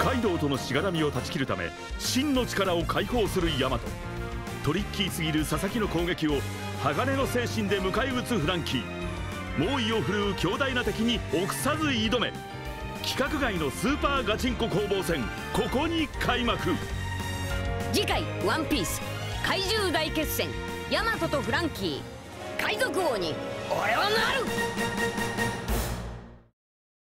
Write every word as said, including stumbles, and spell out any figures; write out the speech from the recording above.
カイドウとのしがらみを断ち切るため真の力を解放するヤマト。トリッキーすぎる佐々木の攻撃を鋼の精神で迎え撃つフランキー。猛威を振るう強大な敵に臆さず挑め。規格外のスーパーガチンコ攻防戦、ここに開幕。 次回「ワンピース怪獣大決戦ヤマトとフランキー、海賊王に俺はなる。